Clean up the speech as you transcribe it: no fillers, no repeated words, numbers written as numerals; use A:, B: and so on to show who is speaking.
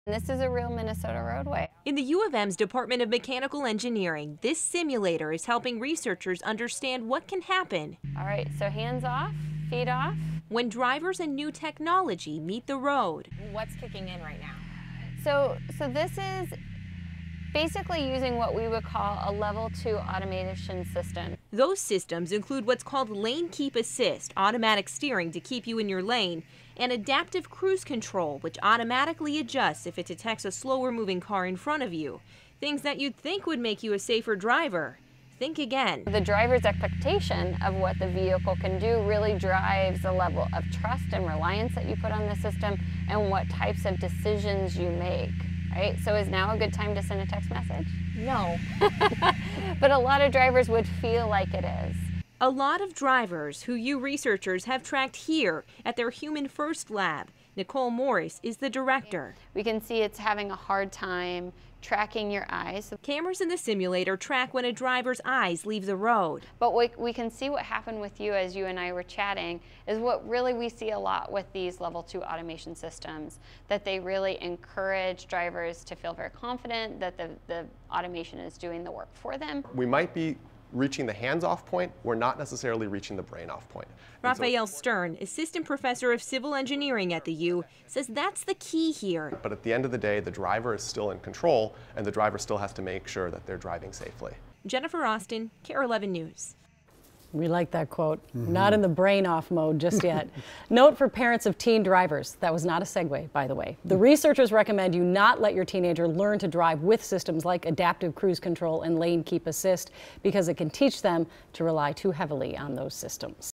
A: This is a real Minnesota roadway.
B: In the U of M's Department of Mechanical Engineering, this simulator is helping researchers understand what can happen.
A: All right, so hands off, feet off.
B: When drivers and new technology meet the road.
C: What's kicking in right now?
A: So this is basically using what we would call a level 2 automation system.
B: Those systems include what's called lane keep assist, automatic steering to keep you in your lane, and adaptive cruise control, which automatically adjusts if it detects a slower moving car in front of you. Things that you'd think would make you a safer driver. Think again.
A: The driver's expectation of what the vehicle can do really drives the level of trust and reliance that you put on the system and what types of decisions you make. Right? So is now a good time to send a text message?
C: No.
A: But a lot of drivers would feel like it is.
B: A lot of drivers who you researchers have tracked here at their HumanFirst lab. Nicole Morris is the director.
A: We can see it's having a hard time tracking your eyes.
B: Cameras in the simulator track when a driver's eyes leave the road.
A: But we can see what happened with you as you and I were chatting is what really we see a lot with these level 2 automation systems, that they really encourage drivers to feel very confident that the automation is doing the work for them.
D: We might be reaching the hands-off point, we're not necessarily reaching the brain-off point.
B: Raphael Stern, assistant professor of civil engineering at the U, says that's the key here.
D: But at the end of the day, the driver is still in control, and the driver still has to make sure that they're driving safely.
B: Jennifer Austin, KARE 11 News.
E: We like that quote. Not in the brain off mode just yet. Note for parents of teen drivers. That was not a segue, by the way. The researchers recommend you not let your teenager learn to drive with systems like adaptive cruise control and lane keep assist because it can teach them to rely too heavily on those systems.